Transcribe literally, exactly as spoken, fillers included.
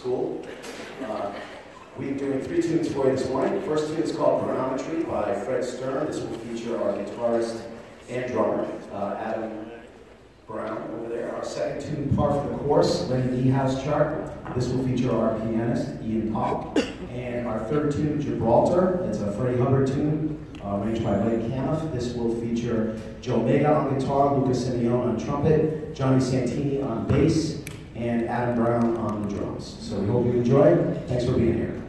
school. Uh, we're doing three tunes for you this morning. The first tune is called Chronometry by Fred Stern. This will feature our guitarist and drummer, uh, Adam Brown over there. Our second tune, Par for the Course, Lenny Niehaus chart. This will feature our pianist, Ian Pop. And our third tune, Gibraltar. It's a Freddie Hubbard tune, uh, arranged by Blake Caniff. This will feature Joe Mega on guitar, Lucas Simeone on trumpet, Johnny Santini on bass, and Adam Brown on the drums. So we hope you enjoy. Thanks for being here.